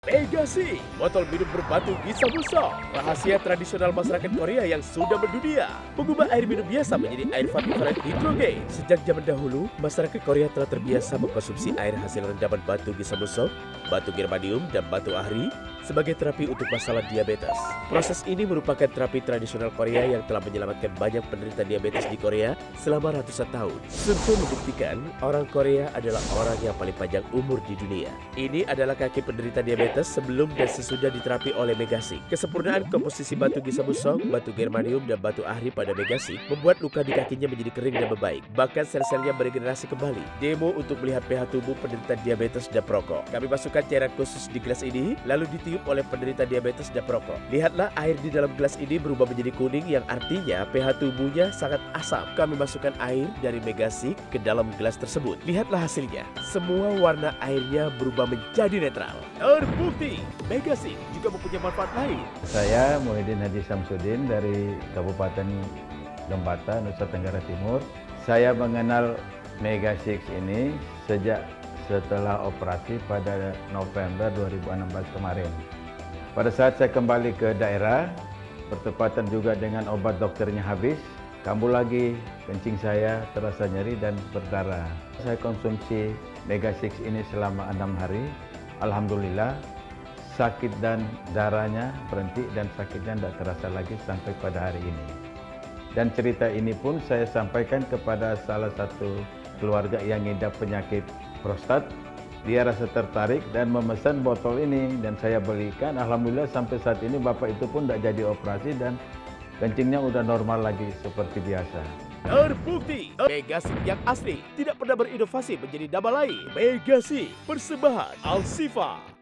Megasi, botol minum berbatu Gisamuso, rahasia tradisional masyarakat Korea yang sudah mendunia. Mengubah air minum biasa menjadi air infrared hidrogen. Sejak zaman dahulu, masyarakat Korea telah terbiasa mengkonsumsi air hasil rendaman batu Gisamuso, batu germanium, dan batu ahri sebagai terapi untuk masalah diabetes. Proses ini merupakan terapi tradisional Korea yang telah menyelamatkan banyak penderita diabetes di Korea selama ratusan tahun. Survei membuktikan orang Korea adalah orang yang paling panjang umur di dunia. Ini adalah kaki penderita diabetes sebelum dan sesudah diterapi oleh Megasi. Kesempurnaan komposisi batu Gisamuso, batu germanium, dan batu ahri pada Megasi membuat luka di kakinya menjadi kering dan membaik. Bahkan sel-selnya meregenerasi kembali. Demo untuk melihat pH tubuh penderita diabetes dan perokok. Kami masukkan cairan khusus di gelas ini, lalu ditiup oleh penderita diabetes dan perokok. Lihatlah air di dalam gelas ini berubah menjadi kuning yang artinya pH tubuhnya sangat asam. Kami masukkan air dari Megasi ke dalam gelas tersebut. Lihatlah hasilnya. Semua warna airnya berubah menjadi netral. Terbukti, Megasi juga mempunyai manfaat lain. Saya Muhyiddin Haji Samsudin dari Kabupaten Lembata, Nusa Tenggara Timur. Saya mengenal Mega6 ini sejak setelah operasi pada November 2016 kemarin. Pada saat saya kembali ke daerah, bertepatan juga dengan obat dokternya habis, kambuh lagi, kencing saya terasa nyeri dan berdarah. Saya konsumsi Mega6 ini selama 6 hari. Alhamdulillah, sakit dan darahnya berhenti dan sakitnya tidak terasa lagi sampai pada hari ini. Dan cerita ini pun saya sampaikan kepada salah satu keluarga yang ngidap penyakit prostat. Dia rasa tertarik dan memesan botol ini dan saya belikan. Alhamdulillah sampai saat ini bapak itu pun tidak jadi operasi dan kencingnya udah normal lagi seperti biasa. Terbukti, Megasi yang asli tidak pernah berinovasi menjadi nama lain. Megasi, persembahan Al-Sifa.